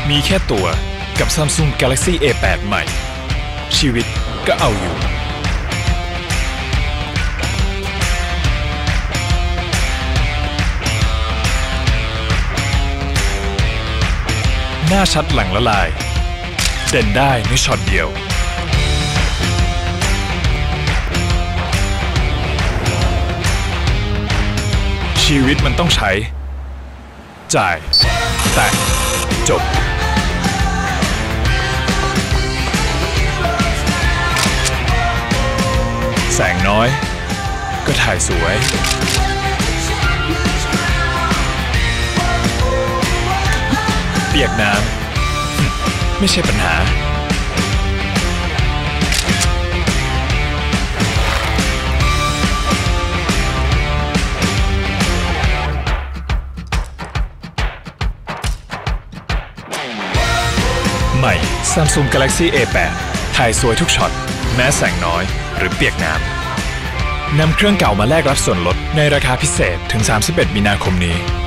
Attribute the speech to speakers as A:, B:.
A: มีแค่ตัวกับ Samsung Galaxy A8 ใหม่ชีวิตก็เอาอยู่หน้าชัดหลังละลายเด่นได้ในช็อตเดียวชีวิตมันต้องใช้จ่ายแต่จบแสงน้อยก็ถ่ายสวยเปียกน้ำไม่ใช่ปัญหาใหม่ Samsung Galaxy A8 ถ่ายสวยทุกช็อตแม้แสงน้อยหรือเปียกน้ำนำเครื่องเก่ามาแลกรับส่วนลดในราคาพิเศษถึง31 มีนาคมนี้